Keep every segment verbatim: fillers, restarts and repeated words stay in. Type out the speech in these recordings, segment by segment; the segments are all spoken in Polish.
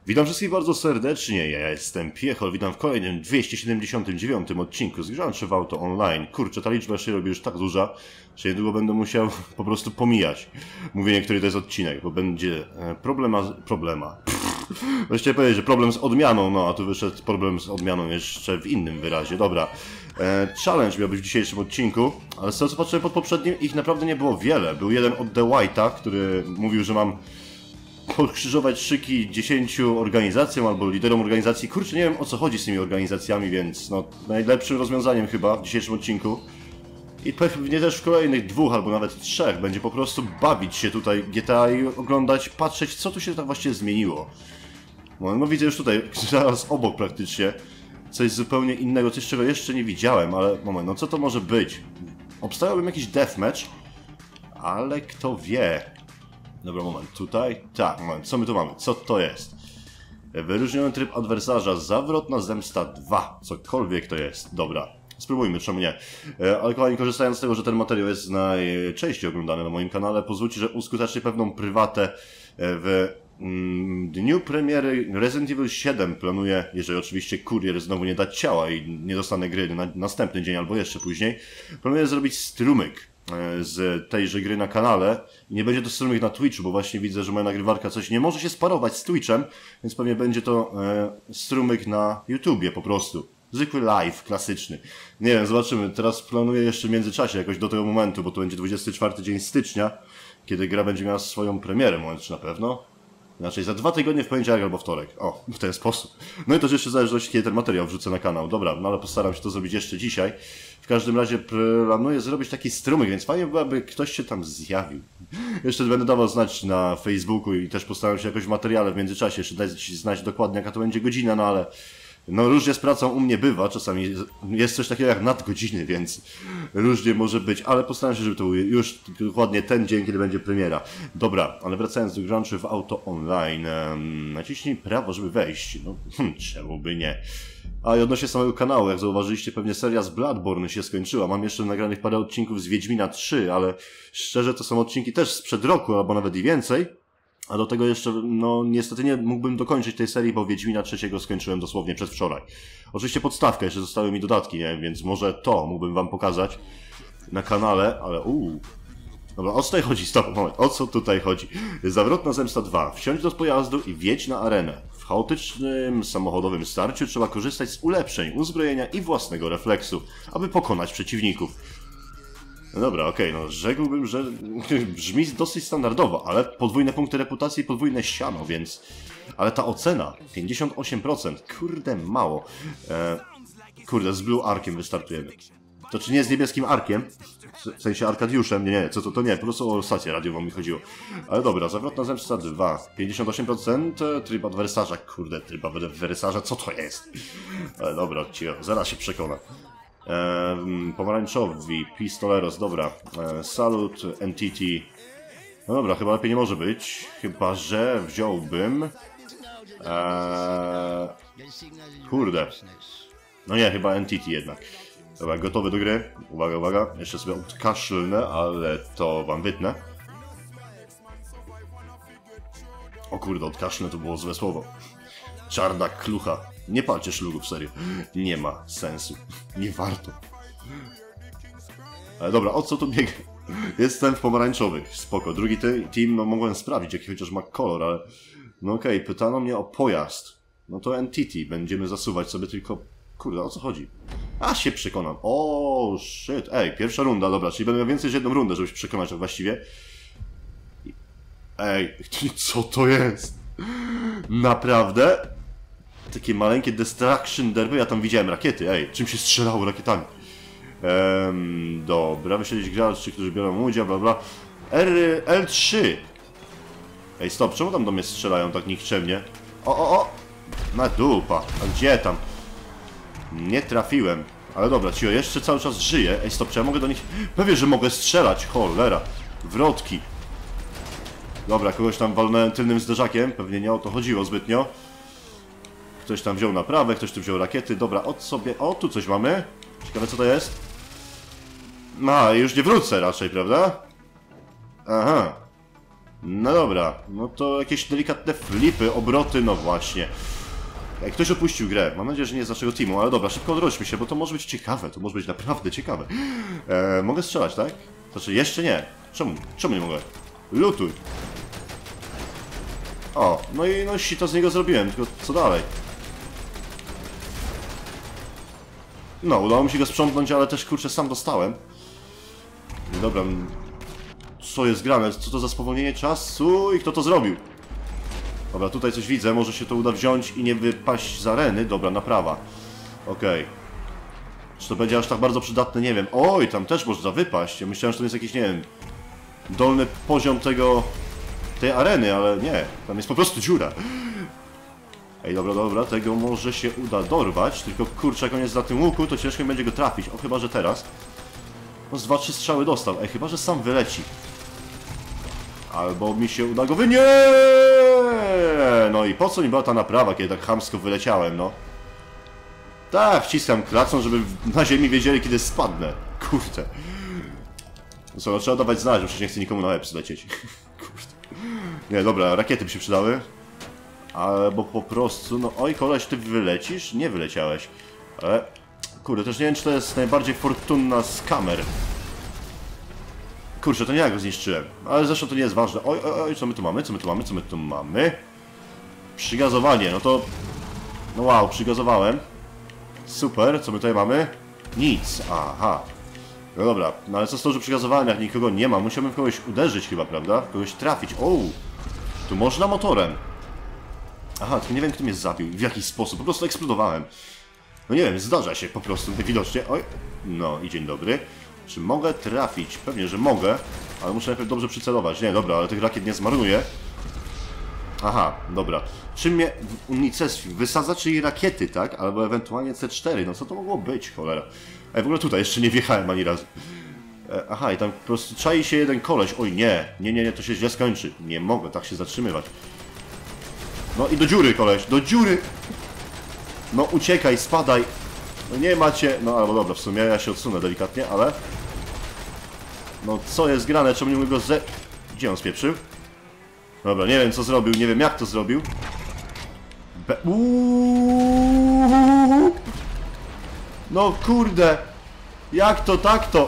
Witam wszystkich bardzo serdecznie, ja jestem Piechol, witam w kolejnym dwieście siedemdziesiątym dziewiątym odcinku z Grzączy w Auto Online. Kurczę, ta liczba się robi już tak duża, że niedługo będę musiał po prostu pomijać mówienie, który to jest odcinek, bo będzie problema... problema. Właściwie powiedzieć, że problem z odmianą, no a tu wyszedł problem z odmianą jeszcze w innym wyrazie. Dobra, e, challenge miał być w dzisiejszym odcinku, ale z tego co patrzyłem pod poprzednim, ich naprawdę nie było wiele. Był jeden od The White'a, który mówił, że mam pokrzyżować szyki dziesięciu organizacjom albo liderom organizacji. Kurczę, nie wiem o co chodzi z tymi organizacjami, więc no najlepszym rozwiązaniem chyba w dzisiejszym odcinku i pewnie też w kolejnych dwóch albo nawet trzech będzie po prostu bawić się tutaj G T A i oglądać, patrzeć co tu się tak właściwie zmieniło. No, no widzę już tutaj, zaraz obok praktycznie, coś zupełnie innego, coś czego jeszcze nie widziałem, ale moment, no co to może być? Obstawiałbym jakiś deathmatch, ale kto wie. Dobra, moment, tutaj? Tak, moment, co my tu mamy? Co to jest? Wyróżniony tryb adwersarza, zawrotna zemsta dwa, cokolwiek to jest. Dobra, spróbujmy, czemu nie. Ale kochani, korzystając z tego, że ten materiał jest najczęściej oglądany na moim kanale, pozwólcie, że uskutecznię pewną prywatę w mm, dniu premiery Resident Evil siedem. Planuję, jeżeli oczywiście kurier znowu nie da ciała i nie dostanę gry na następny dzień albo jeszcze później, planuję zrobić strumyk z tejże gry na kanale i nie będzie to strumyk na Twitchu, bo właśnie widzę, że moja nagrywarka coś nie może się sparować z Twitchem, więc pewnie będzie to e, strumyk na YouTubie po prostu. Zwykły live, klasyczny. Nie wiem, zobaczymy. Teraz planuję jeszcze w międzyczasie jakoś do tego momentu, bo to będzie dwudziesty czwarty dzień stycznia, kiedy gra będzie miała swoją premierę, moment czy na pewno. Inaczej za dwa tygodnie w poniedziałek albo wtorek. O, w ten sposób. No i to jeszcze w zależności, kiedy ten materiał wrzucę na kanał. Dobra, no ale postaram się to zrobić jeszcze dzisiaj. W każdym razie planuję zrobić taki strumyk, więc fajnie byłoby, ktoś się tam zjawił. Jeszcze będę dawał znać na Facebooku i też postaram się jakoś w materiale w międzyczasie jeszcze dać znać dokładnie, jaka to będzie godzina, no ale no różnie z pracą u mnie bywa, czasami jest coś takiego jak nadgodziny, więc różnie może być, ale postaram się, żeby to był już dokładnie ten dzień, kiedy będzie premiera. Dobra, ale wracając do Grzączy w Auto Online, um, naciśnij prawo, żeby wejść. No, hm, czemu by nie? A i odnośnie samego kanału, jak zauważyliście, pewnie seria z Bloodborne się skończyła. Mam jeszcze nagranych parę odcinków z Wiedźmina trzy, ale szczerze to są odcinki też sprzed roku, albo nawet i więcej. A do tego jeszcze, no niestety nie mógłbym dokończyć tej serii, bo Wiedźmina trzeciego skończyłem dosłownie przedwczoraj. Oczywiście podstawkę, jeszcze zostały mi dodatki, nie? Więc może to mógłbym wam pokazać na kanale, ale uuu. Dobra, o co tutaj chodzi? Stop, moment, o co tutaj chodzi? Zawrotna zemsta dwa. Wsiądź do pojazdu i wjedź na arenę. W chaotycznym samochodowym starciu trzeba korzystać z ulepszeń, uzbrojenia i własnego refleksu, aby pokonać przeciwników. No dobra, okej, okay, no rzekłbym, że brzmi dosyć standardowo, ale podwójne punkty reputacji i podwójne siano, więc... Ale ta ocena, pięćdziesiąt osiem procent, kurde mało. E, kurde, z Blue Arkiem wystartujemy. To czy nie z niebieskim Arkiem? W sensie Arkadiuszem? Nie, nie, co to, to nie, po prostu o stację radiową mi chodziło. Ale dobra, zawrotna zemsta dwa, pięćdziesiąt osiem procent, tryb adwersarza, kurde, tryb adwersarza, co to jest? Ale dobra, cicho, zaraz się przekonam. Eee, pomarańczowi, pistoleros, dobra, eee, salut, entity, no dobra, chyba lepiej nie może być, chyba że wziąłbym, eee, kurde, no nie, chyba entity jednak. Dobra, gotowy do gry, uwaga, uwaga, jeszcze sobie odkaszlnę, ale to wam wytnę. O kurde, odkaszlnę to było złe słowo. Czarna klucha. Nie palcie szlugów, serio. Nie ma sensu. Nie warto. Ale dobra, o co tu biega? Jestem w pomarańczowych. Spoko. Drugi team, no mogłem sprawdzić, jaki chociaż ma kolor, ale... No okej, okay. Pytano mnie o pojazd. No to entity. Będziemy zasuwać sobie tylko... Kurde, o co chodzi? A się przekonam. O shit. Ej, pierwsza runda, dobra. Czyli będę miał więcej niż jedną rundę, żeby się przekonać, że właściwie... Ej, co to jest? Naprawdę? Takie maleńkie destruction derby, ja tam widziałem rakiety, ej, czym się strzelało rakietami? Ehm, dobra, wyśledzić graczy, którzy biorą udział, bla bla. R, L trzy. Ej, stop, czemu tam do mnie strzelają tak nikczemnie? O, o, o! Na dupa, a gdzie tam? Nie trafiłem. Ale dobra, cicho, jeszcze cały czas żyję. Ej, stop, czy ja mogę do nich... Pewnie, że mogę strzelać, cholera. Wrotki. Dobra, kogoś tam walnąłem tylnym zderzakiem, pewnie nie o to chodziło zbytnio. Ktoś tam wziął naprawę, ktoś tu wziął rakiety. Dobra, od sobie... O, tu coś mamy. Ciekawe, co to jest. A, już nie wrócę raczej, prawda? Aha. No dobra, no to jakieś delikatne flipy, obroty, no właśnie. Jak ktoś opuścił grę, mam nadzieję, że nie z naszego teamu, ale dobra, szybko odrodźmy się, bo to może być ciekawe, to może być naprawdę ciekawe. Eee, mogę strzelać, tak? Znaczy, jeszcze nie. Czemu? Czemu nie mogę? Lutuj. O, no i no to z niego zrobiłem, tylko co dalej? No, udało mi się go sprzątnąć, ale też kurczę sam dostałem. Dobra, co jest grane? Co to za spowolnienie czasu i kto to zrobił? Dobra, tutaj coś widzę, może się to uda wziąć i nie wypaść z areny. Dobra, naprawa. Okej. Okay. Czy to będzie aż tak bardzo przydatne? Nie wiem. Oj, tam też można wypaść. Ja myślałem, że to jest jakiś, nie wiem, dolny poziom tego... tej areny, ale nie. Tam jest po prostu dziura. Ej, dobra, dobra, tego może się uda dorwać. Tylko kurczę, jak on jest na tym łuku, to ciężko mi będzie go trafić. O, chyba, że teraz. No, z dwa, trzy strzały dostał. Ej, chyba, że sam wyleci. Albo mi się uda go wy... Nie! No i po co mi była ta naprawa, kiedy tak chamsko wyleciałem, no? Tak, wciskam klacą, żeby na ziemi wiedzieli, kiedy spadnę. Kurde. No co, no, trzeba dawać znać, bo przecież nie chcę nikomu na łeb lecieć. Kurde. Nie, dobra, rakiety by się przydały. Albo po prostu, no oj koleś, ty wylecisz? Nie wyleciałeś. Ale, kurde, też nie wiem, czy to jest najbardziej fortunna z kamer. Kurczę, to nie ja go zniszczyłem. Ale zresztą to nie jest ważne. Oj, oj, oj, co my tu mamy? Co my tu mamy? Co my tu mamy? Przygazowanie, no to... No wow, przygazowałem. Super, co my tutaj mamy? Nic, aha. No dobra, no ale co z to, że przygazowałem, jak nikogo nie ma? Musiałbym w kogoś uderzyć chyba, prawda? Kogoś trafić. O, tu można motorem. Aha, tylko nie wiem, kto mnie zabił. W jaki sposób, po prostu eksplodowałem. No nie wiem, zdarza się po prostu, widocznie. Oj, no i dzień dobry. Czy mogę trafić? Pewnie, że mogę, ale muszę najpierw dobrze przycelować. Nie, dobra, ale tych rakiet nie zmarnuję. Aha, dobra. Czym mnie w unicestwił? Wysadza, czyli rakiety, tak? Albo ewentualnie C cztery. No co to mogło być, cholera? Ej, w ogóle tutaj jeszcze nie wjechałem ani razu. E, aha, i tam po prostu czai się jeden koleś. Oj, nie. Nie, nie, nie, to się źle skończy. Nie mogę tak się zatrzymywać. No i do dziury, koleś, do dziury! No uciekaj, spadaj. No nie macie... No albo dobra, w sumie ja się odsunę delikatnie, ale... No co jest grane? Czemu nie mogę go ze... Gdzie on spieprzył? Dobra, nie wiem co zrobił, nie wiem jak to zrobił. Be... Uuuu! No kurde! Jak to, tak to?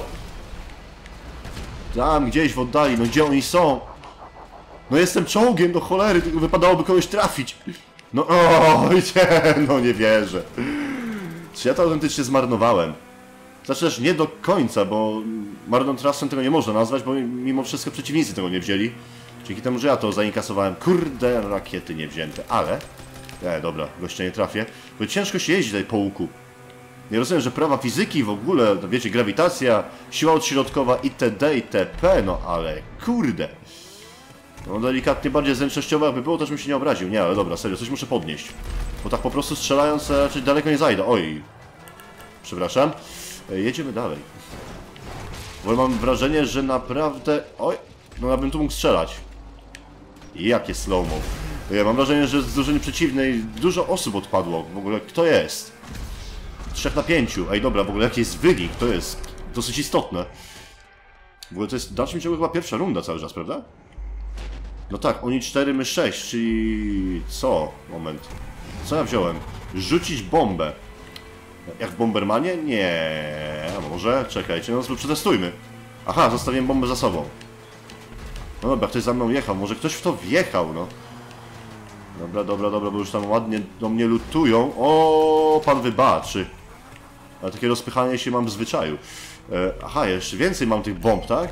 Tam gdzieś w oddali, no gdzie oni są? No jestem czołgiem do cholery, tylko wypadałoby kogoś trafić. No o, nie, no nie wierzę. Czy ja to autentycznie zmarnowałem? Znaczy też nie do końca, bo marnotrawstwem tego nie można nazwać, bo mimo wszystko przeciwnicy tego nie wzięli. Dzięki temu, że ja to zainkasowałem. Kurde, rakiety nie wzięte, ale... Nie, dobra, gościa nie trafię. Bo ciężko się jeździ tutaj po łuku. Nie rozumiem, że prawa fizyki w ogóle, wiecie, grawitacja, siła odśrodkowa itd. itp. No ale kurde. No delikatnie bardziej zręcznościowe jakby było, też bym się nie obraził. Nie, ale dobra, serio, coś muszę podnieść. Bo tak po prostu strzelając raczej daleko nie zajdę. Oj. Przepraszam. Jedziemy dalej. Bo mam wrażenie, że naprawdę... Oj, no ja bym tu mógł strzelać. Jakie slow-mo. Ja mam wrażenie, że z drużyny przeciwnej dużo osób odpadło. W ogóle kto jest? Trzech na pięciu. Ej, dobra, w ogóle jaki jest wynik? To jest dosyć istotne. W ogóle to jest w dalszym ciągu chyba pierwsza runda cały czas, prawda? No tak, oni cztery, my sześć, czyli... Co? Moment. Co ja wziąłem? Rzucić bombę. Jak w Bombermanie? Nie. A może? Czekajcie, no przetestujmy. Aha, zostawiłem bombę za sobą. No dobra, ktoś za mną jechał. Może ktoś w to wjechał, no. Dobra, dobra, dobra, bo już tam ładnie do mnie lutują. O, pan wybaczy. Ale takie rozpychanie się mam w zwyczaju. E, aha, jeszcze więcej mam tych bomb, tak?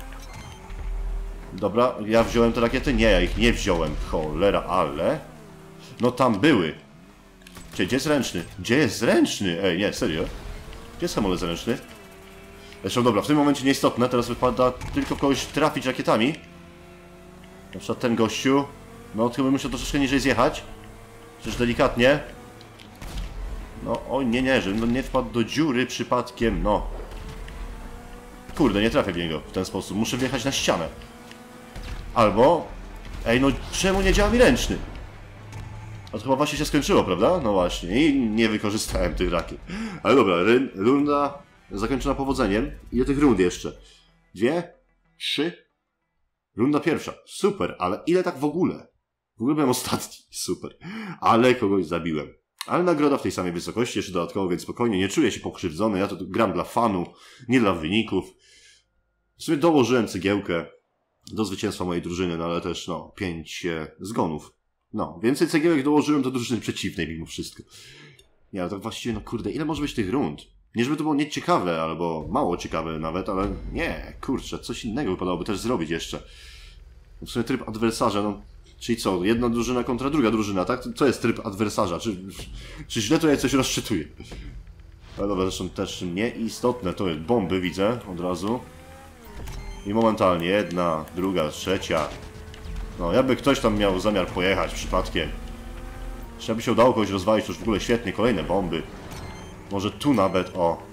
Dobra, ja wziąłem te rakiety? Nie, ja ich nie wziąłem. Cholera, ale... No tam były. Gdzie, gdzie jest ręczny? Gdzie jest ręczny? Ej, nie, serio? Gdzie jest hamulec ręczny? Zresztą dobra, w tym momencie nieistotne. Teraz wypada tylko kogoś trafić rakietami. Na przykład ten gościu. No, chyba musiał troszeczkę niżej zjechać. Przecież delikatnie. No, oj, nie, nie, że nie wpadł do dziury przypadkiem, no. Kurde, nie trafię w niego w ten sposób. Muszę wjechać na ścianę. Albo... Ej, no czemu nie działa mi ręczny? A to chyba właśnie się skończyło, prawda? No właśnie, i nie wykorzystałem tych rakiet. Ale dobra, runda zakończona powodzeniem. Ile tych rund jeszcze? Dwie? Trzy? Runda pierwsza. Super, ale ile tak w ogóle? W ogóle byłem ostatni. Super. Ale kogoś zabiłem. Ale nagroda w tej samej wysokości jeszcze dodatkowo, więc spokojnie, nie czuję się pokrzywdzony. Ja to gram dla fanu, nie dla wyników. W sumie dołożyłem cegiełkę do zwycięstwa mojej drużyny, no ale też, no, pięć e, zgonów. No, więcej cegiełek dołożyłem do drużyny przeciwnej mimo wszystko. Nie, ale tak właściwie, no kurde, ile może być tych rund? Nie żeby to było nieciekawe, albo mało ciekawe nawet, ale nie, kurczę, coś innego wypadałoby też zrobić jeszcze. W sumie tryb adwersarza, no, czyli co, jedna drużyna kontra druga drużyna, tak? Co jest tryb adwersarza? Czy, czy źle to ja coś rozczytuję? Ale dobra, zresztą też nieistotne, to jest bomby, widzę, od razu. I momentalnie jedna, druga, trzecia. No, jakby ktoś tam miał zamiar pojechać przypadkiem. Jeśli by się udało kogoś rozwalić, to już w ogóle świetnie, kolejne bomby. Może tu nawet, o.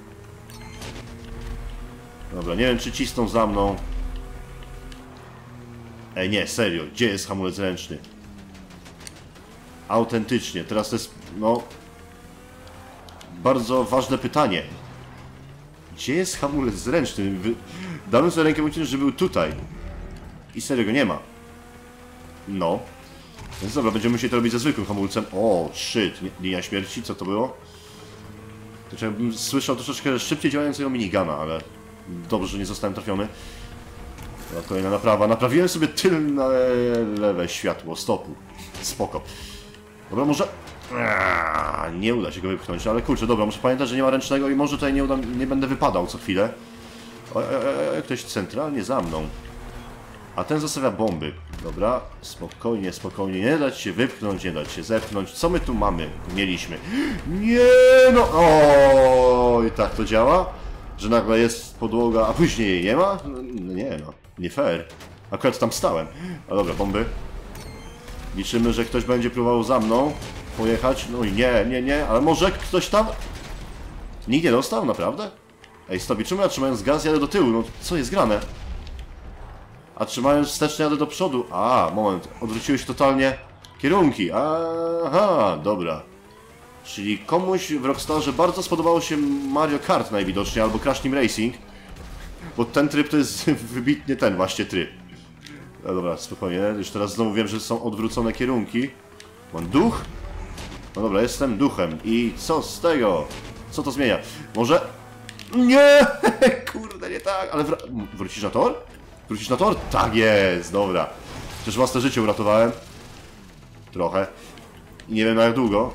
Dobra, nie wiem czy cisną za mną. Ej, nie, serio, gdzie jest hamulec ręczny? Autentycznie, teraz to jest, no... bardzo ważne pytanie. Gdzie jest hamulec ręczny? Wy... Dałem sobie rękę wyciągnąć, że był tutaj. I serio go nie ma. No. Więc dobra, będziemy musieli to robić ze zwykłym hamulcem. O, shit, linia śmierci, co to było? To ja bym słyszał troszeczkę szybciej działającego minigana, ale dobrze, że nie zostałem trafiony. No, kolejna naprawa. Naprawiłem sobie tylne lewe światło stopu. Spoko. Dobra, może... Aaaa, nie uda się go wypchnąć, ale kurczę, dobra, muszę pamiętać, że nie ma ręcznego i może tutaj nie, uda, nie będę wypadał co chwilę. O, o, o, ktoś centralnie za mną. A ten zostawia bomby. Dobra, spokojnie, spokojnie. Nie dać się wypchnąć, nie dać się zepchnąć. Co my tu mamy? Mieliśmy. Nie no! O, i tak to działa? Że nagle jest podłoga, a później jej nie ma? No, nie no, nie fair. Akurat tam stałem. A dobra, bomby. Liczymy, że ktoś będzie próbował za mną pojechać. No i nie, nie, nie, ale może ktoś tam... Nikt nie dostał? Naprawdę? Ej, stop, czemu ja trzymając gaz jadę do tyłu? No co jest grane? A trzymając wstecznie jadę do przodu. A, moment, odwróciły się totalnie kierunki. Aha, dobra. Czyli komuś w Rockstarze bardzo spodobało się Mario Kart najwidoczniej, albo Crash Team Racing. Bo ten tryb to jest wybitnie ten właśnie tryb. No dobra, spokojnie, już teraz znowu wiem, że są odwrócone kierunki. Mam duch? No dobra, jestem duchem. I co z tego? Co to zmienia? Może... Nie! Kurde, nie tak, ale wr... wrócisz na tor? Wrócisz na tor? Tak jest, dobra. Przecież własne życie uratowałem. Trochę. I nie wiem na jak długo.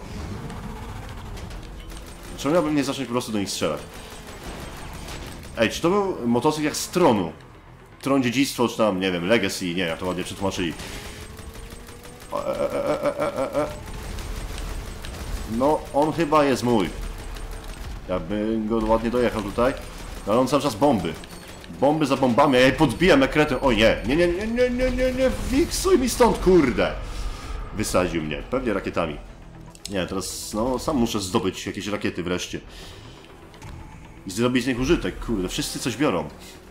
Czemu miałbym nie zacząć po prostu do nich strzelać? Ej, czy to był motocykl jak z Tronu? Tron Dziedzictwo, czy tam, nie wiem, Legacy, nie wiem, jak to ładnie przetłumaczyli. E, e, e, e, e. No, on chyba jest mój. Jakbym go ładnie dojechał tutaj. No, ale on cały czas bomby. Bomby za bombami, a ja je podbijam jak kretyn. O nie, nie, nie, nie, nie, nie, nie, nie, fiksuj mi stąd, kurde. Wysadził mnie, pewnie rakietami. Nie, teraz, no, sam muszę zdobyć jakieś rakiety wreszcie. I zrobić z nich użytek, kurde, wszyscy coś biorą.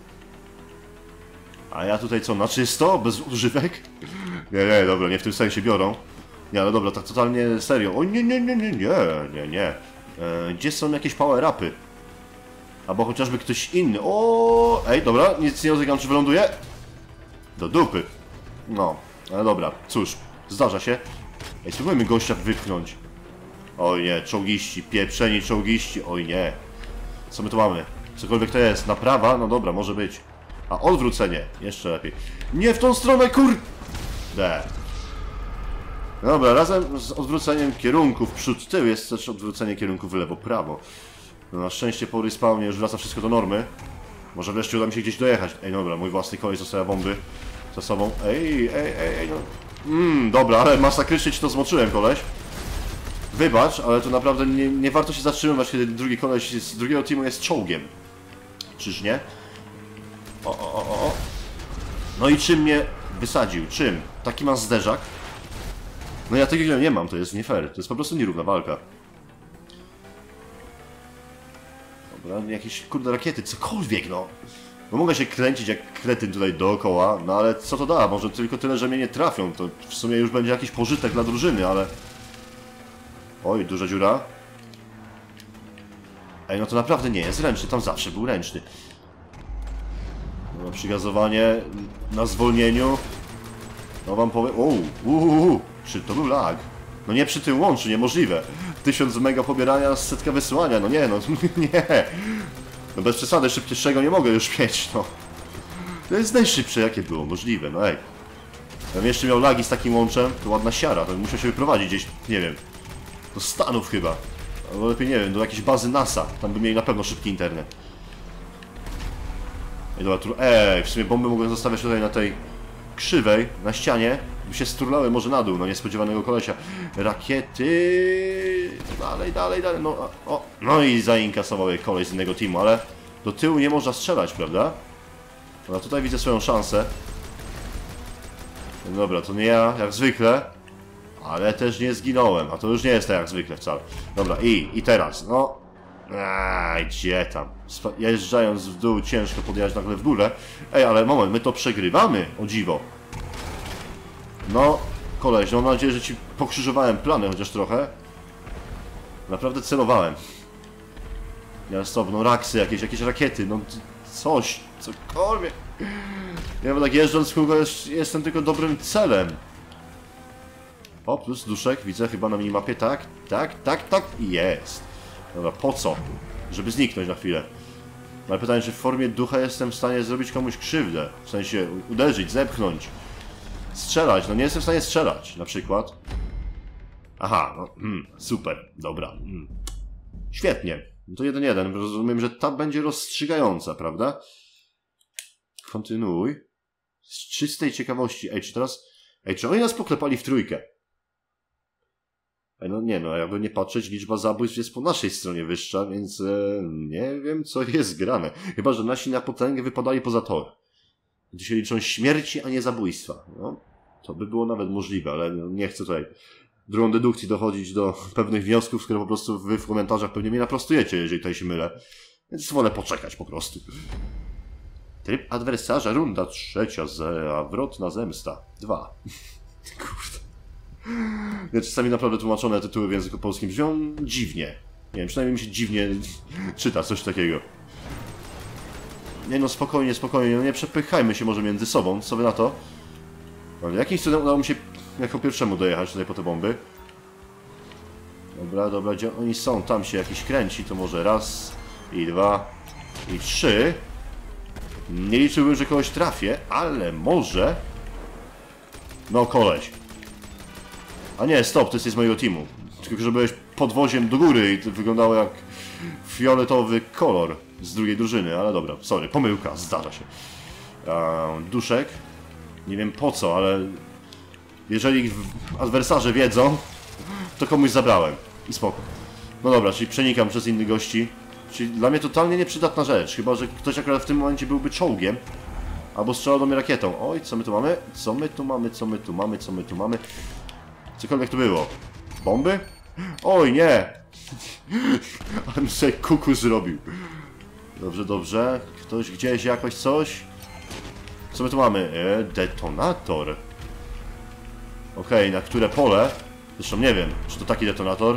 A ja tutaj co, na czysto? Bez używek? Nie, nie, dobra, nie w tym sensie biorą. Nie, ale dobra, tak totalnie serio. O nie, nie, nie, nie, nie, nie, nie. E, gdzie są jakieś power-upy? Albo chociażby ktoś inny. O, ej, dobra, nic nie dotykam, czy wyląduje? Do dupy. No, ale dobra, cóż, zdarza się. Ej, spróbujmy gościa wypchnąć. Oj nie, czołgiści, pieprzeni czołgiści, oj nie. Co my tu mamy? Cokolwiek to jest, naprawa? No dobra, może być. A odwrócenie, jeszcze lepiej. Nie w tą stronę, kurde! Dobra, razem z odwróceniem kierunków przód tył jest też odwrócenie kierunków w lewo prawo. No, na szczęście po respawnie już wraca wszystko do normy. Może wreszcie uda mi się gdzieś dojechać. Ej, dobra, mój własny koleś zostawia bomby za sobą. Ej, ej, ej, ej, no. Mmm, dobra, ale masakrycznie ci to zmoczyłem, koleś. Wybacz, ale to naprawdę nie, nie warto się zatrzymywać, kiedy drugi koleś z drugiego teamu jest czołgiem. Czyż nie? O, o, o, o. No i czym mnie wysadził? Czym? Taki ma zderzak? No ja takiego nie mam, to jest nie fair. To jest po prostu nierówna walka. Dobra, jakieś kurde rakiety, cokolwiek no. No mogę się kręcić jak kretyn tutaj dookoła, no ale co to da? Może tylko tyle, że mnie nie trafią. To w sumie już będzie jakiś pożytek dla drużyny, ale... Oj, duża dziura. Ej, no to naprawdę nie jest ręczny, tam zawsze był ręczny. No przygazowanie na zwolnieniu. No wam powiem... Uuu, uuu, czy to był lag? No nie przy tym łączu, niemożliwe. Tysiąc mega pobierania, setka wysyłania, no nie, no nie. No bez przesady, szybciejszego nie mogę już mieć, no. To jest najszybsze, jakie było możliwe, no ej. Gdybym jeszcze miał lagi z takim łączem, to ładna siara, to bym musiał się wyprowadzić gdzieś, nie wiem, do Stanów chyba. Albo lepiej, nie wiem, do jakiejś bazy NASA. Tam by mieli na pewno szybki internet. Ej, dobra, tu... Ej, w sumie bomby mogłem zostawiać tutaj na tej krzywej, na ścianie. By się sturlały może na dół, no niespodziewanego kolesia. Rakiety... Dalej, dalej, dalej, no... O, no i zainkasował je koleś z innego teamu, ale do tyłu nie można strzelać, prawda? No tutaj widzę swoją szansę. No dobra, to nie ja, jak zwykle. Ale też nie zginąłem, a to już nie jest tak jak zwykle wcale. Dobra, i, i teraz, no... Aj, gdzie tam? Jeżdżając w dół, ciężko podjechać nagle w górę. Ej, ale moment, my to przegrywamy, o dziwo. No, koleś, no mam nadzieję, że ci pokrzyżowałem plany chociaż trochę. Naprawdę celowałem. Ja stop, no raksy jakieś, jakieś rakiety, no coś, cokolwiek. Ja bo tak jeżdżąc w kółko jestem tylko dobrym celem. O, plus duszek, widzę chyba na minimapie, tak, tak, tak, tak, jest. Dobra, po co? Żeby zniknąć na chwilę. Ale pytanie, czy w formie ducha jestem w stanie zrobić komuś krzywdę? W sensie uderzyć, zepchnąć, strzelać. No nie jestem w stanie strzelać, na przykład. Aha, no, mm, super, dobra. Mm. Świetnie. No to jeden jeden. Rozumiem, że ta będzie rozstrzygająca, prawda? Kontynuuj. Z czystej ciekawości. Ej, czy teraz... Ej, czy oni nas poklepali w trójkę? Ej, no nie no, jakby nie patrzeć, liczba zabójstw jest po naszej stronie wyższa, więc e, nie wiem, co jest grane. Chyba, że nasi na potęgę wypadali poza tor. Gdzie się liczą śmierci, a nie zabójstwa. No, to by było nawet możliwe, ale no, nie chcę tutaj drugą dedukcji dochodzić do pewnych wniosków, które po prostu wy w komentarzach pewnie mnie naprostujecie, jeżeli tutaj się mylę. Więc wolę poczekać po prostu. Tryb adwersarza, runda trzecia, zawrotna zemsta. Dwa. Kurde. Ja czasami naprawdę tłumaczone tytuły w języku polskim brzmią dziwnie. Nie wiem, przynajmniej mi się dziwnie czyta coś takiego. Nie no, spokojnie, spokojnie, no nie przepychajmy się może między sobą, co wy na to? Ale jakimś cudem udało mi się jako pierwszemu dojechać tutaj po te bomby. Dobra, dobra, gdzie oni są? Tam się jakiś kręci, to może raz, i dwa, i trzy. Nie liczyłbym, że kogoś trafię, ale może... No, koleś. A nie, stop, to jest z mojego teamu. Tylko, że byłeś podwoziem do góry i to wyglądało jak fioletowy kolor z drugiej drużyny, ale dobra, sorry, pomyłka, zdarza się. Eee, duszek. Nie wiem po co, ale jeżeli adwersarze wiedzą, to komuś zabrałem. I spoko. No dobra, czyli przenikam przez innych gości. Czyli dla mnie totalnie nieprzydatna rzecz, chyba że ktoś akurat w tym momencie byłby czołgiem. Albo strzelał do mnie rakietą. Oj, co my tu mamy? Co my tu mamy? Co my tu mamy? Co my tu mamy? Cokolwiek to było. Bomby? Oj, nie! Ale mi sobie kuku zrobił. Dobrze, dobrze. Ktoś gdzieś jakoś coś? Co my tu mamy? E, detonator. Okej, okay, na które pole? Zresztą nie wiem, czy to taki detonator.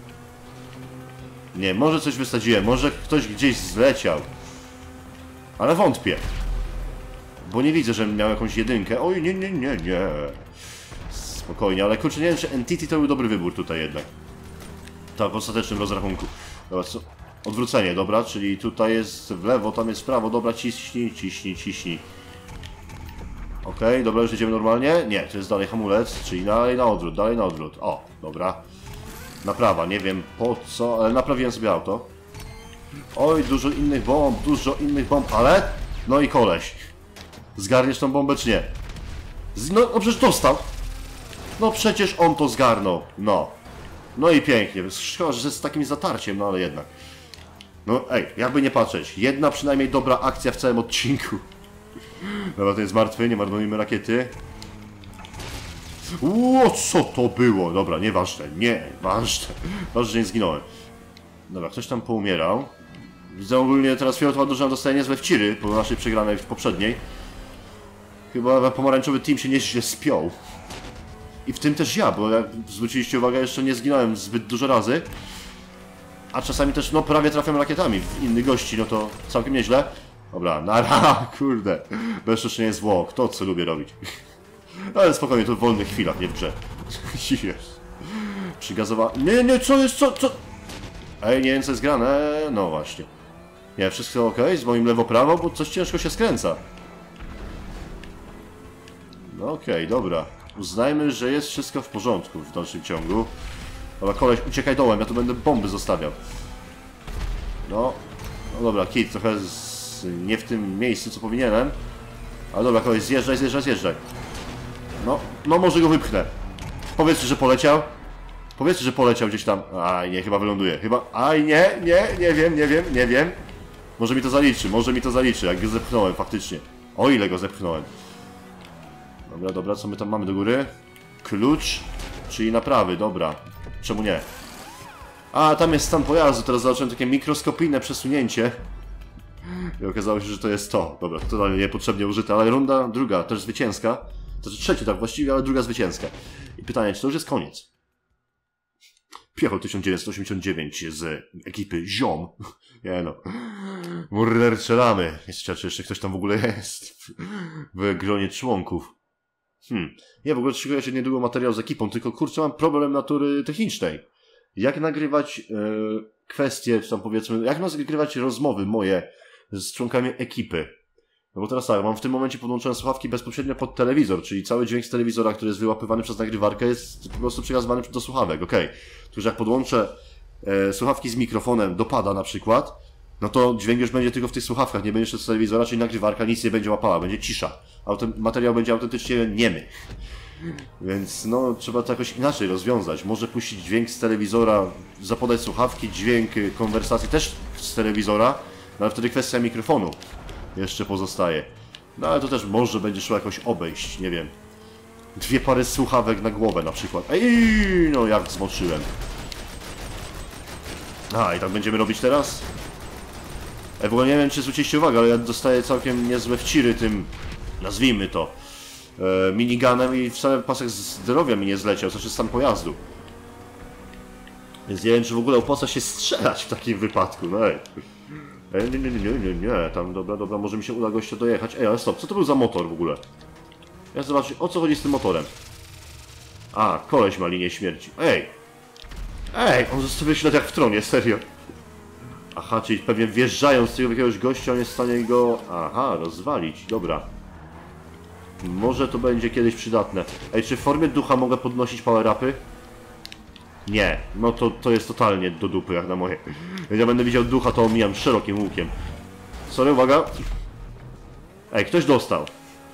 Nie, może coś wysadziłem, może ktoś gdzieś zleciał. Ale wątpię. Bo nie widzę, żebym miał jakąś jedynkę. Oj, nie, nie, nie, nie. Spokojnie, ale kurczę, nie wiem, czy Entity to był dobry wybór tutaj jednak. Tak, w ostatecznym rozrachunku. Dobra, co? Odwrócenie, dobra, czyli tutaj jest w lewo, tam jest w prawo. Dobra, ciśnij, ciśnij, ciśnij. Okej, okay, dobra, już jedziemy normalnie? Nie, to jest dalej hamulec, czyli dalej na odwrót, dalej na odwrót. O, dobra. Naprawa, nie wiem po co, ale naprawiłem sobie auto. Oj, dużo innych bomb, dużo innych bomb, ale... No i koleś. Zgarniesz tą bombę, czy nie? Z... No, no przecież dostał. No przecież on to zgarnął. No. No i pięknie. Szkoda, że z takim zatarciem, no ale jednak. No ej, jakby nie patrzeć. Jedna przynajmniej dobra akcja w całym odcinku. Dobra, to jest martwy, nie marnujmy rakiety. Ło, co to było? Dobra, nieważne, nie, ważne. Ważne, że nie zginąłem. Dobra, ktoś tam poumierał. Widzę ogólnie teraz fioletowa drużyna dostaje niezłe wciry po naszej przegranej poprzedniej. Chyba pomarańczowy team się nieźle spiął. I w tym też ja, bo jak zwróciliście uwagę, jeszcze nie zginąłem zbyt dużo razy. A czasami też, no prawie trafiam rakietami w innych gości, no to całkiem nieźle. Dobra, nara, kurde. Bezczeszczenie zwłok, to co lubię robić. Ale spokojnie, to w wolnych chwilach, nie w grze. Jest. Przygazowa... Nie, nie, co jest, co, co? Ej, nie wiem co jest grane, no właśnie. Nie, wszystko ok, z moim lewo-prawo, bo coś ciężko się skręca. No okej, okay, dobra. Uznajmy, że jest wszystko w porządku w dalszym ciągu. Dobra, koleś, uciekaj dołem, ja tu będę bomby zostawiał. No, no dobra, kit, trochę z... nie w tym miejscu, co powinienem. Ale dobra, koleś, zjeżdżaj, zjeżdżaj, zjeżdżaj. No, no może go wypchnę. Powiedzcie, że poleciał. Powiedzcie, że poleciał gdzieś tam. Aj, nie, chyba wyląduje. Chyba... Aj, nie, nie, nie wiem, nie wiem, nie wiem. Może mi to zaliczy, może mi to zaliczy, jak go zepchnąłem faktycznie. O ile go zepchnąłem. Dobra, dobra, co my tam mamy do góry? Klucz, czyli naprawy, dobra. Czemu nie? A, tam jest stan pojazdu, teraz zobaczyłem takie mikroskopijne przesunięcie. I okazało się, że to jest to. Dobra, to dalej niepotrzebnie użyte, ale runda druga, też zwycięska. To znaczy trzecia tak właściwie, ale druga zwycięska. I pytanie, czy to już jest koniec? Piechol tysiąc dziewięćset osiemdziesiąt dziewięć z ekipy Ziom. Nie no. Murder strzelamy. Jeszcze, czy jeszcze ktoś tam w ogóle jest w gronie członków. Hmm. Nie, w ogóle szykuję się niedługo materiał z ekipą, tylko kurczę, mam problem natury technicznej. Jak nagrywać e, kwestie, czy tam powiedzmy, jak nagrywać rozmowy moje z członkami ekipy? No bo teraz tak, mam w tym momencie podłączone słuchawki bezpośrednio pod telewizor, czyli cały dźwięk z telewizora, który jest wyłapywany przez nagrywarkę, jest po prostu przekazywany do słuchawek, okej. Okay. Tylko, jak podłączę e, słuchawki z mikrofonem do pada na przykład, no to dźwięk już będzie tylko w tych słuchawkach, nie będzie szedł z telewizora, czyli nagrywarka nic nie będzie łapała, będzie cisza. Autem materiał będzie autentycznie niemy. Więc no, trzeba to jakoś inaczej rozwiązać. Może puścić dźwięk z telewizora, zapodać słuchawki, dźwięk konwersacji też z telewizora, no ale wtedy kwestia mikrofonu jeszcze pozostaje. No ale to też może będzie szło jakoś obejść, nie wiem. Dwie pary słuchawek na głowę na przykład. Ej, no jak zmoczyłem. A, i tak będziemy robić teraz? Ja w ogóle nie wiem, czy zwróciliście uwagę, ale ja dostaję całkiem niezłe wciry tym, nazwijmy to, e, miniganem i wcale pasek zdrowia mi nie zleciał, znaczy stan pojazdu. Więc nie wiem, czy w ogóle opłaca się strzelać w takim wypadku, no ej. Ej, nie, nie, nie, nie, nie, nie, tam dobra, dobra, może mi się uda gościa dojechać. Ej, ale stop, co to był za motor w ogóle? Ja zobaczę, o co chodzi z tym motorem. A, koleś ma linię śmierci. Ej! Ej, on zostawia ślad jak w tronie, serio. Aha, czyli pewnie wjeżdżając z tego jakiegoś gościa, on jest w stanie go... Aha, rozwalić, dobra. Może to będzie kiedyś przydatne. Ej, czy w formie ducha mogę podnosić power-upy? Nie, no to, to jest totalnie do dupy jak na moje. Jak ja będę widział ducha, to omijam szerokim łukiem. Sorry, uwaga. Ej, ktoś dostał.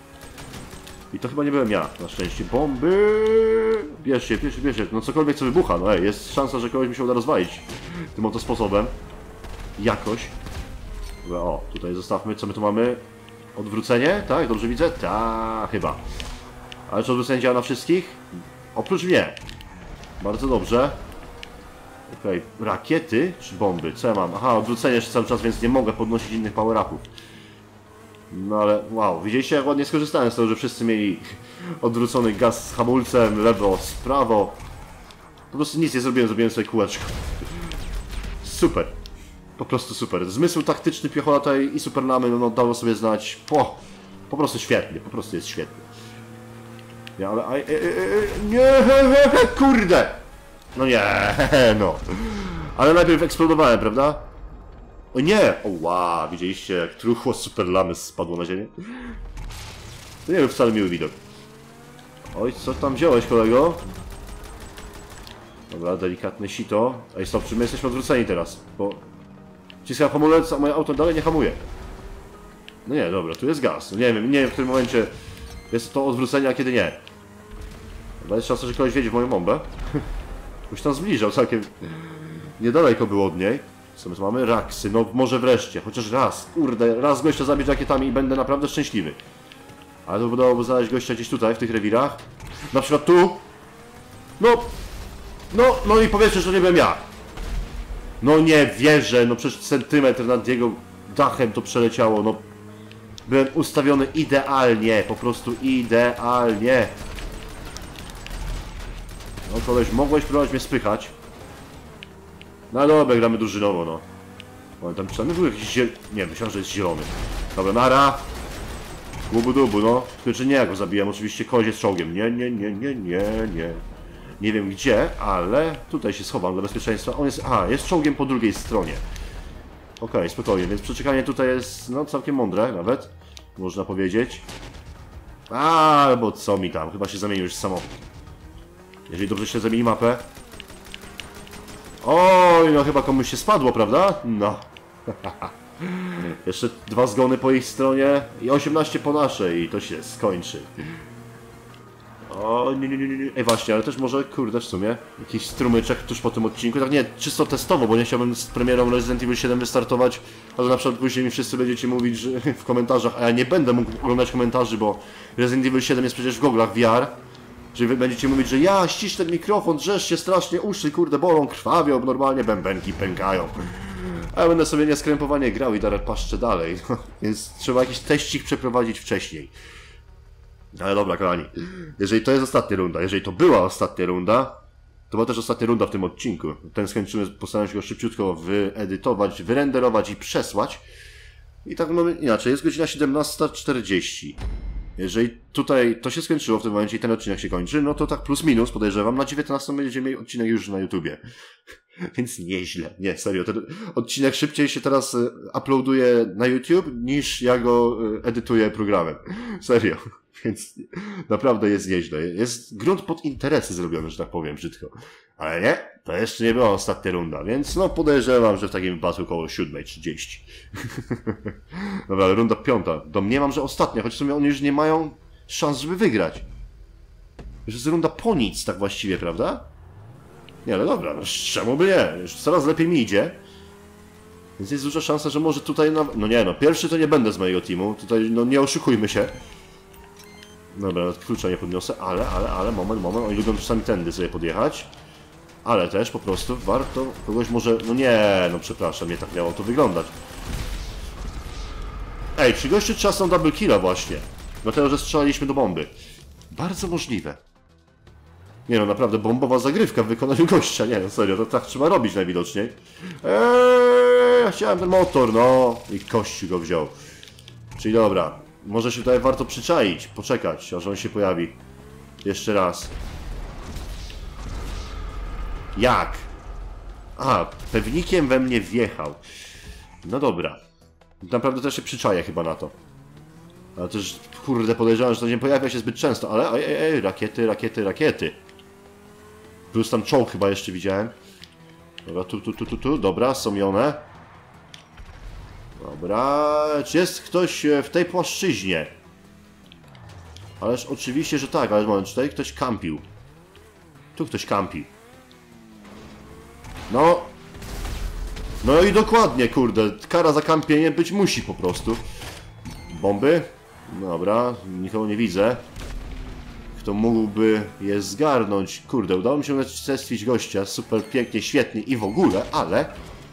I to chyba nie byłem ja, na szczęście. Bomby! Bierzcie, bierzcie, bierzcie. No cokolwiek co wybucha, no ej, jest szansa, że kogoś mi się uda rozwalić tym oto sposobem. Jakoś. Dobra, o, tutaj zostawmy, co my tu mamy? Odwrócenie, tak? Dobrze widzę? Tak, chyba. Ale czy odwrócenie działa na wszystkich? Oprócz mnie. Bardzo dobrze. Okej, okay. Rakiety czy bomby? Co ja mam? Aha, odwrócenie jeszcze cały czas, więc nie mogę podnosić innych power-upów. No ale, wow, widzieliście jak ładnie skorzystałem z tego, że wszyscy mieli odwrócony gaz z hamulcem, lewo, z prawo. Po prostu nic nie zrobiłem, zrobiłem sobie kółeczko. Super. Po prostu super. Zmysł taktyczny piechota i supernamy no, dało sobie znać. Po, po prostu świetnie, po prostu jest świetnie. Nie, ale... Aj, aj, aj, nie, kurde! No nie, no. Ale najpierw eksplodowałem, prawda? O nie! O wow, widzieliście jak truchło super lamy spadło na ziemię? To nie był wcale miły widok. Oj, co tam wziąłeś, kolego? Dobra, delikatne sito. Ej, stop, czy my jesteśmy odwróceni teraz? Bo... Wciskam hamulec, a moje auto dalej nie hamuje. No nie, dobra, tu jest gaz. No nie wiem, nie wiem w którym momencie jest to odwrócenie, a kiedy nie. Dobra, jest szansa, że kogoś wiedzie w moją bombę. Już tam zbliżał całkiem... Niedaleko było od niej. Co my tu mamy? Raksy, no może wreszcie. Chociaż raz, kurde, raz gościa zabić rakietami i będę naprawdę szczęśliwy. Ale to udałoby znaleźć gościa gdzieś tutaj, w tych rewirach. Na przykład tu. No, no, no i powiedzcie, że to nie byłem ja. No nie wierzę, no przecież centymetr nad jego dachem to przeleciało, no. Byłem ustawiony idealnie, po prostu idealnie. No koleś, mogłeś próbować mnie spychać. No dobra, gramy drużynowo, no. O, tam przynajmniej był jakiś ziel... Nie, myślałem, że jest zielony. Dobra, nara. Łubu dubu, no. Tylko, że nie, ja go zabijam, oczywiście kozie z czołgiem. Nie, nie, nie, nie, nie, nie. Nie wiem gdzie, ale tutaj się schowam dla bezpieczeństwa. On jest... A, jest czołgiem po drugiej stronie. Okej, okay, spokojnie, więc przeczekanie tutaj jest, no, całkiem mądre nawet. Można powiedzieć. A, albo co mi tam, chyba się zamienił już samochód. Jeżeli dobrze się zamieni mapę. Oj, no chyba komuś się spadło, prawda? No. Jeszcze dwa zgony po ich stronie i osiemnaście po naszej i to się skończy. O, nie, nie, nie, nie. Ej, właśnie, ale też może, kurde, w sumie, jakiś strumyczek tuż po tym odcinku. Tak nie, czysto testowo, bo nie chciałbym z premierą Resident Evil siedem wystartować, ale na przykład później mi wszyscy będziecie mówić, że w komentarzach, a ja nie będę mógł oglądać komentarzy, bo Resident Evil siedem jest przecież w goglach V R. Że wy będziecie mówić, że ja ścisz ten mikrofon, drzesz się strasznie, uszy, kurde, bolą, krwawią, normalnie bębenki pękają. A ja będę sobie nieskrępowanie grał i dalej paszczę dalej. Więc trzeba jakiś teścik przeprowadzić wcześniej. Ale dobra, kochani. Jeżeli to jest ostatnia runda, jeżeli to była ostatnia runda, to była też ostatnia runda w tym odcinku. Ten skończymy, postaram się go szybciutko wyedytować, wyrenderować i przesłać. I tak mamy inaczej, jest godzina siedemnasta czterdzieści. Jeżeli tutaj to się skończyło w tym momencie i ten odcinek się kończy, no to tak plus minus podejrzewam, na dziewiętnastą będziemy mieli odcinek już na YouTubie. Więc nieźle. Nie, serio, ten odcinek szybciej się teraz uploaduje na YouTube niż ja go edytuję programem. Serio. Więc naprawdę jest nieźle. Jest grunt pod interesy zrobiony, że tak powiem brzydko. Ale nie, to jeszcze nie była ostatnia runda, więc no podejrzewam, że w takim wypadku około siódma trzydzieści. Dobra, ale runda piąta. Domniemam, że ostatnia, choć w sumie oni już nie mają szans, żeby wygrać. Już jest runda po nic, tak właściwie, prawda? Nie, ale dobra, no czemu by nie? Już coraz lepiej mi idzie. Więc jest duża szansa, że może tutaj... Na... No nie no, pierwszy to nie będę z mojego teamu. Tutaj, no nie oszukujmy się. Dobra, klucza nie podniosę, ale, ale, ale, moment, moment, oni lubią czasami tędy sobie podjechać. Ale też po prostu warto kogoś może... No nie, no przepraszam, nie tak miało to wyglądać. Ej, czy gościu trzasnął double killa właśnie? Dlatego, że strzelaliśmy do bomby. Bardzo możliwe. Nie no, naprawdę bombowa zagrywka w wykonaniu gościa, nie no, serio, to tak trzeba robić najwidoczniej. Eee, ja chciałem ten motor, no. I kościół go wziął. Czyli dobra. Może się tutaj warto przyczaić, poczekać, aż on się pojawi. Jeszcze raz. Jak? A, pewnikiem we mnie wjechał. No dobra. Naprawdę też się przyczaję chyba na to. Ale też, kurde, podejrzewam, że to nie pojawia się zbyt często, ale ej, ej, ej, rakiety, rakiety, rakiety. Plus tam czołg chyba jeszcze widziałem. Dobra, tu, tu, tu, tu, tu, dobra, są one. Dobra, czy jest ktoś w tej płaszczyźnie? Ależ oczywiście, że tak, ale moment, czy tutaj ktoś kampił? Tu ktoś kampi. No. No i dokładnie, kurde, kara za kampienie być musi po prostu. Bomby? Dobra, nikogo nie widzę. Kto mógłby je zgarnąć? Kurde, udało mi się unicestwić gościa, super pięknie, świetnie i w ogóle, ale...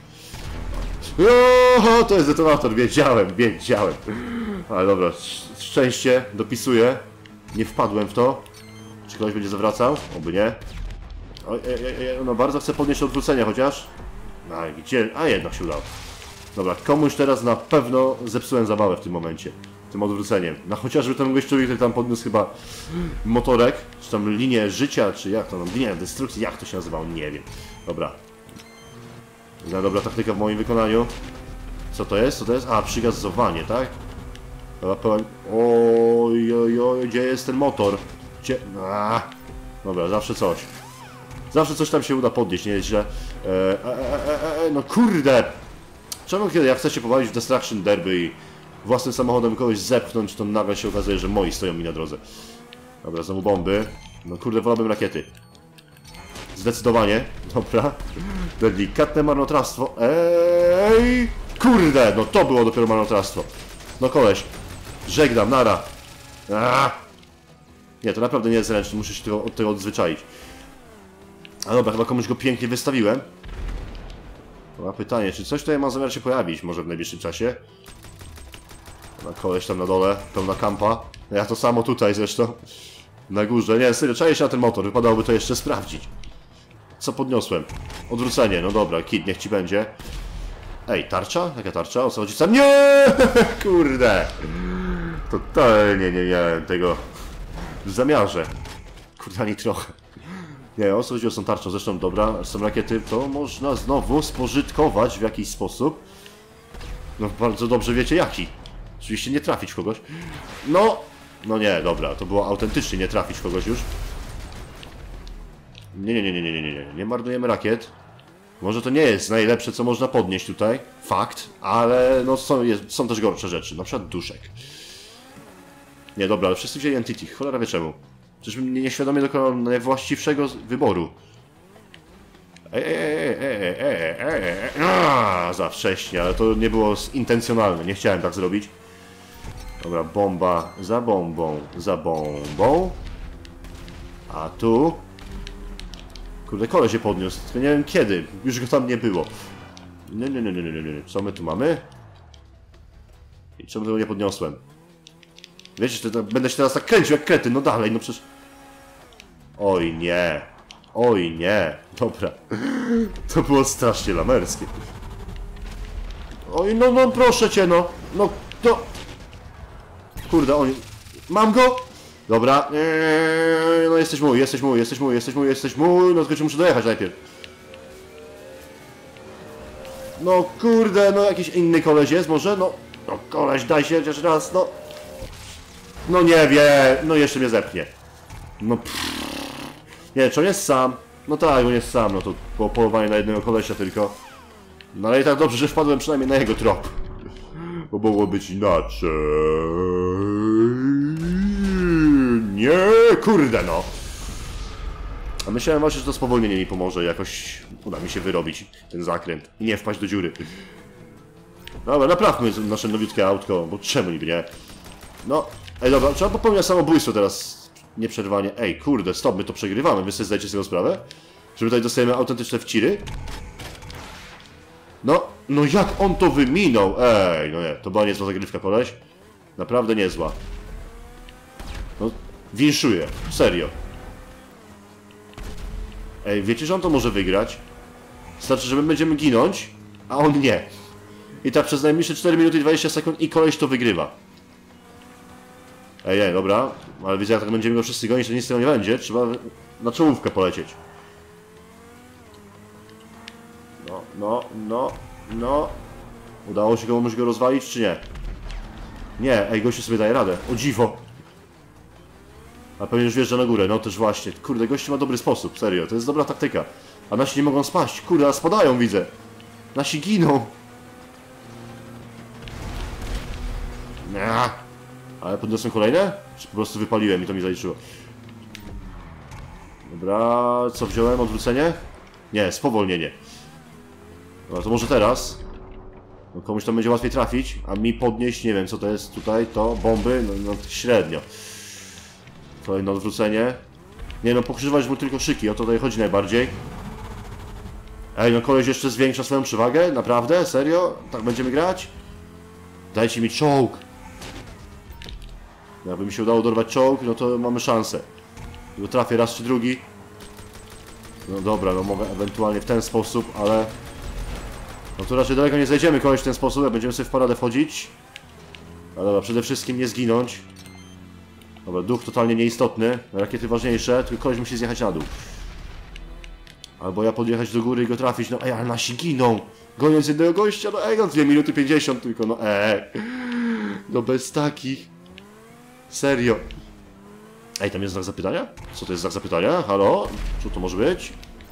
Oho, to jest detonator, wiedziałem, wiedziałem. Ale dobra, szczęście, dopisuję. Nie wpadłem w to. Czy ktoś będzie zawracał? Oby nie. Oj, ej, ej, ej, no bardzo chcę podnieść odwrócenie chociaż. A, gdzie? A jednak się udało. Dobra, komuś teraz na pewno zepsułem zabawę w tym momencie. Tym odwróceniem. No chociażby ten gościowi, który tam podniósł chyba motorek, czy tam linię życia, czy jak to, no, linię destrukcji, jak to się nazywało, nie wiem. Dobra. No, dobra taktyka w moim wykonaniu. Co to jest? Co to jest? A, przygazowanie, tak? Dobra, pełen... Oj, oj, oj, gdzie jest ten motor? Gdzie... A, dobra, zawsze coś. Zawsze coś tam się uda podnieść, nie jest źle. E, e, e, e, no kurde! Czemu kiedy jak chcecie pobawić w Destruction Derby i własnym samochodem kogoś zepchnąć, to nagle się okazuje, że moi stoją mi na drodze. Dobra, znowu bomby. No kurde, wolałbym rakiety. Zdecydowanie. Dobra. Delikatne marnotrawstwo. Ej! Kurde! No to było dopiero marnotrawstwo. No koleś. Żegnam, nara. Aaaa! Nie, to naprawdę nie jest ręczny. Muszę się tego, od tego odzwyczaić. A dobra, chyba komuś go pięknie wystawiłem. Dobra, pytanie, czy coś tutaj ma zamiar się pojawić może w najbliższym czasie? Dobra, koleś tam na dole, pełna kampa. Ja to samo tutaj zresztą. Na górze. Nie, serio, czaję się na ten motor. Wypadałoby to jeszcze sprawdzić. Co podniosłem? Odwrócenie, no dobra, kit, niech ci będzie. Ej, tarcza? Jaka tarcza? O co chodzi? Sam nie! Kurde! Totalnie nie miałem tego w zamiarze. Kurde, ani trochę. Nie, o co chodzi o tą tarczą? Zresztą dobra, są rakiety, to można znowu spożytkować w jakiś sposób. No bardzo dobrze wiecie jaki. Oczywiście nie trafić w kogoś. No, no nie, dobra, to było autentycznie nie trafić w kogoś już. Nie, nie, nie, nie, nie, nie, nie, nie marnujemy rakiet. Może to nie jest najlepsze, co można podnieść tutaj, fakt, ale no są, jest, są też gorsze rzeczy, na przykład duszek. Nie, dobra, ale wszyscy wzięli Entity, cholera wie czemu. Przecież mnie nieświadomie dokonał najwłaściwszego wyboru. Ej, ej, ej, ej, ej, ej, ej, ej, za wcześnie, ale to nie było intencjonalne, nie chciałem tak zrobić. Dobra, bomba za bombą, za bombą. A tu... Kurde, koleś się podniósł, tylko nie wiem kiedy, już go tam nie było. Nie, nie, nie, nie, nie, nie, co my tu mamy? I czemu tego nie podniosłem? Wiecie, to, to będę się teraz tak kręcił jak krety, no dalej, no przecież... Oj nie, oj nie, dobra. To było strasznie lamerskie. Oj, no, no, proszę cię, no, no, to... Kurde, oni... Mam go! Dobra, eee, no jesteś mój, jesteś mój, jesteś mój, jesteś mój, jesteś mój, no tylko muszę dojechać najpierw. No kurde, no jakiś inny koleś jest może, no, no koleś, daj się chociaż raz, no. No nie wie, no jeszcze mnie zepchnie. No pff. Nie, czy on jest sam? No tak, on jest sam, no to było polowanie na jednego kolesia tylko. No ale i tak dobrze, że wpadłem przynajmniej na jego trop. Bo mogło być inaczej. Nie, kurde no. A myślałem właśnie, że to spowolnienie mi pomoże, jakoś uda mi się wyrobić ten zakręt i nie wpaść do dziury. Dobra, naprawmy nasze nowiutkie autko, bo czemu niby nie? No, ej dobra, trzeba popełniać samobójstwo teraz, nieprzerwanie. Ej, kurde, stop, my to przegrywamy, wy sobie zdajecie z tego sprawę? Że my tutaj dostajemy autentyczne wciry? No, no jak on to wyminął? Ej, no nie, to była niezła zagrywka, koleś. Naprawdę niezła. No, winszuję, serio. Ej, wiecie, że on to może wygrać? Znaczy, że my będziemy ginąć, a on nie. I tak przez najmniejsze cztery minuty i dwadzieścia sekund i koleś to wygrywa. Ej, ej, dobra, ale widzę, jak tak będziemy go wszyscy gonić, to nic z tego nie będzie. Trzeba na czołówkę polecieć. No, no, no, no. Udało się komuś go rozwalić, czy nie? Nie, ej, gościu sobie daje radę. O dziwo. A pewnie już wjeżdża na górę, no też właśnie. Kurde, gościu ma dobry sposób, serio, to jest dobra taktyka. A nasi nie mogą spaść, kurde, a spadają, widzę. Nasi giną. Nie. Ale podniosłem kolejne? Czy po prostu wypaliłem i to mi zaliczyło? Dobra, co wziąłem? Odwrócenie? Nie, spowolnienie. No to może teraz. No, komuś tam będzie łatwiej trafić, a mi podnieść, nie wiem co to jest tutaj, to bomby, no, no średnio. Kolejne odwrócenie. Nie no, pokrzywać mu tylko szyki, o to tutaj chodzi najbardziej. Ej, no koleś jeszcze zwiększa swoją przewagę? Naprawdę? Serio? Tak będziemy grać? Dajcie mi czołg. Jakby mi się udało dorwać czołg, no to mamy szansę. Bo trafię raz czy drugi. No dobra, no mogę ewentualnie w ten sposób, ale... No to raczej daleko nie zejdziemy koleś w ten sposób, jak będziemy sobie w paradę wchodzić. Ale dobra, przede wszystkim nie zginąć. Dobra, duch totalnie nieistotny, rakiety ważniejsze, tylko koleś musi zjechać na dół. Albo ja podjechać do góry i go trafić, no ej, ale nasi giną! Goniąc jednego gościa, no ej, no dwie minuty pięćdziesiąt tylko, no ej. No bez takich. Serio. Ej, tam jest znak zapytania? Co to jest znak zapytania? Halo? Co to może być?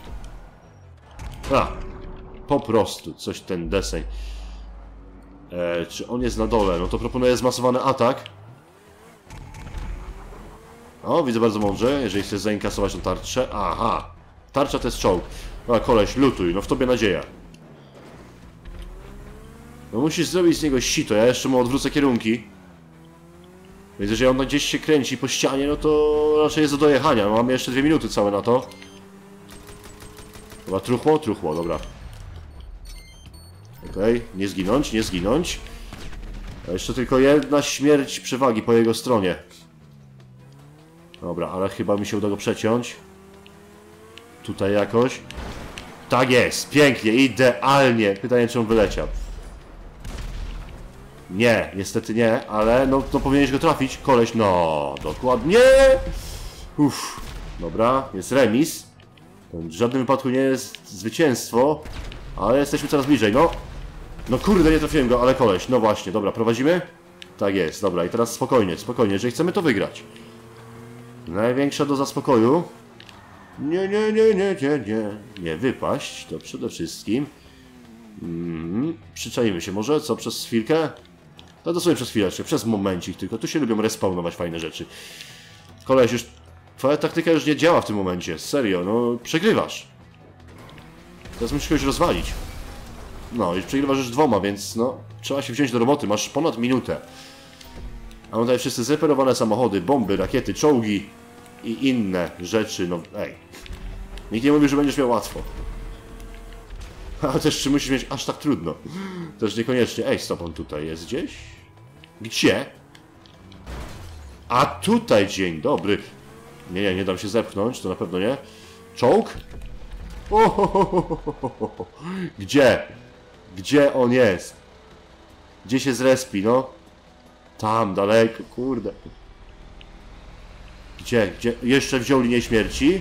A, po prostu, coś ten deseń. E, czy on jest na dole? No to proponuję zmasowany atak. O, widzę bardzo mądrze, jeżeli chcesz zainkasować tą tarczę. Aha, tarcza to jest czołg. No koleś, lutuj, no w tobie nadzieja. No musisz zrobić z niego sito, ja jeszcze mu odwrócę kierunki. Więc jeżeli on gdzieś się kręci po ścianie, no to raczej jest do dojechania. No, mamy jeszcze dwie minuty całe na to. Dobra, truchło? Truchło, dobra. Okej, okay. Nie zginąć, nie zginąć. A jeszcze tylko jedna śmierć przewagi po jego stronie. Dobra, ale chyba mi się uda go przeciąć. Tutaj jakoś. Tak jest, pięknie, idealnie. Pytanie, czy on wyleciał. Nie, niestety nie, ale no to powinieneś go trafić. Koleś, no, dokładnie. Uff, dobra, jest remis. To w żadnym wypadku nie jest zwycięstwo, ale jesteśmy coraz bliżej, no. No kurde, nie trafiłem go, ale koleś, no właśnie, dobra, prowadzimy? Tak jest, dobra, i teraz spokojnie, spokojnie, jeżeli chcemy to wygrać. Największa doza spokoju. Nie, nie, nie, nie, nie, nie, nie wypaść, to przede wszystkim. Mm, przyczajmy się może, co, przez chwilkę? To dosłownie przez chwileczkę, przez momencik tylko, tu się lubią respawnować fajne rzeczy. Koleś, już twoja taktyka już nie działa w tym momencie, serio, no przegrywasz. Teraz musisz kogoś rozwalić. No, już przegrywasz już dwoma, więc no, trzeba się wziąć do roboty, masz ponad minutę. A tutaj wszyscy zreperowane samochody, bomby, rakiety, czołgi i inne rzeczy, no ej. Nikt nie mówi, że będziesz miał łatwo. Ale też czy musisz mieć aż tak trudno? Też niekoniecznie. Ej, stop, on tutaj jest gdzieś? Gdzie? A tutaj, dzień dobry. Nie, nie, nie dam się zepchnąć, to na pewno nie. Czołg? Ohohoho. Gdzie? Gdzie on jest? Gdzie się zrespi, no? Tam, daleko, kurde. Gdzie? Gdzie? Jeszcze wziął linię śmierci?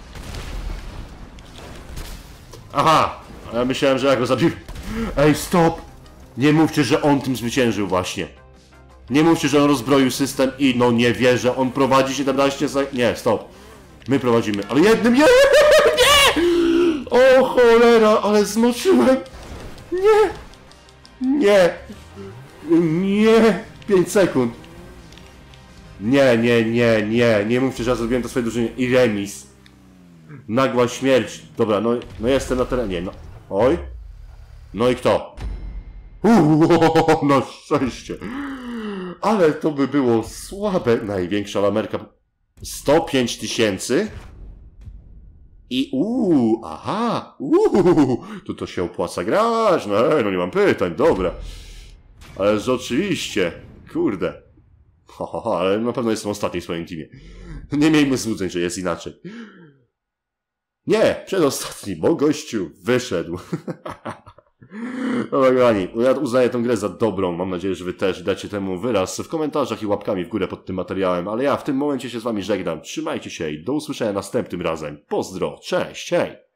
Aha! A ja myślałem, że ja go zabił. Ej, stop! Nie mówcie, że on tym zwyciężył właśnie. Nie mówcie, że on rozbroił system i no nie wierzę, on prowadzi siedemnaście za... Nie, stop. My prowadzimy, ale jednym... Nie! Nie! O cholera, ale zmoczyłem! Nie! Nie! Nie! pięć sekund. Nie, nie, nie, nie. Nie mówcie, że ja zrobiłem to swojej drużynie. I remis. Nagła śmierć. Dobra, no, no jestem na terenie. No. Oj. No i kto? Uuu, na szczęście. Ale to by było słabe. Największa lamerka. sto pięć tysięcy. I uuu, aha. Uuu, tu to się opłaca grać. No, no nie mam pytań, dobra. Ale że oczywiście. Kurde. Ho, ho, ho, ale na pewno jestem ostatni w swoim teamie. Nie miejmy złudzeń, że jest inaczej. Nie, przedostatni, bo gościu wyszedł. Dobra, kochani, ja uznaję tę grę za dobrą. Mam nadzieję, że wy też dacie temu wyraz w komentarzach i łapkami w górę pod tym materiałem. Ale ja w tym momencie się z wami żegnam. Trzymajcie się i do usłyszenia następnym razem. Pozdro, cześć, hej!